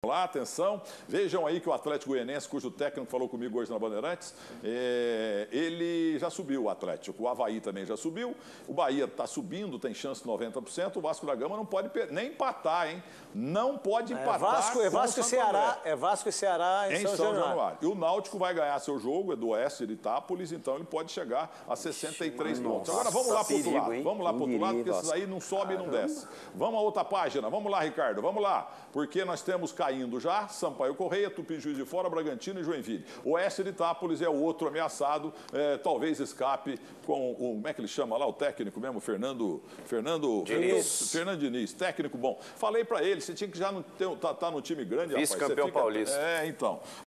lá, atenção. Vejam aí que o Atlético Goianiense, cujo técnico falou comigo hoje na Bandeirantes, ele já subiu, o Atlético. O Avaí também já subiu. O Bahia está subindo, tem chance de 90%. O Vasco da Gama não pode nem empatar, hein? Não pode empatar. É Vasco e Ceará em São Januário. E o Náutico vai ganhar seu jogo, é do Oeste de Itápolis, então ele pode chegar a 63 pontos. Agora vamos lá para o outro lado. Vamos lá para o outro lado, porque esses aí não sobe e não desce. Vamos a outra página. Vamos lá, Ricardo, vamos lá. Porque nós temos caindo já Sampaio Correia, Tupi, Juiz de Fora, Bragantino e Joinville. O Oeste de Itápolis é o outro ameaçado, talvez escape com o, como é que ele chama lá, o técnico mesmo, Fernando Diniz, técnico bom. Falei para ele, você tinha que já estar no time grande, vice-campeão paulista. Então.